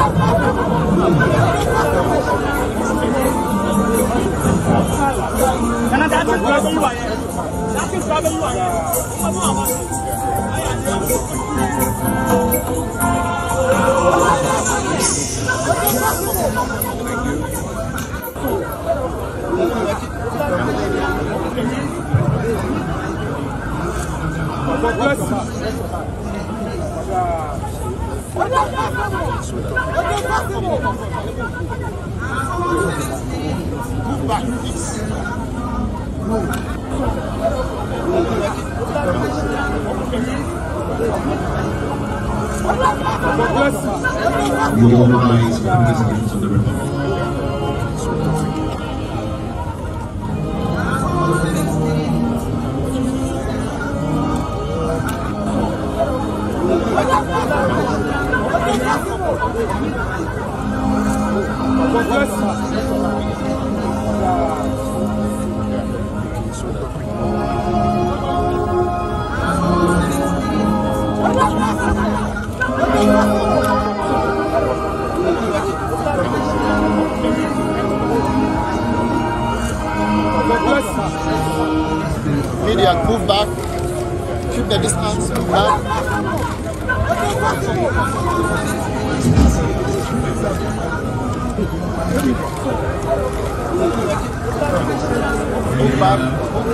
You all rise for the President of the Republic. Media, move back. Keep the distance. Move back. Move back. Move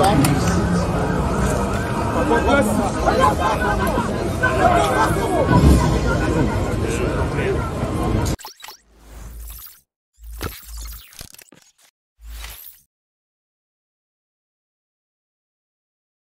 back.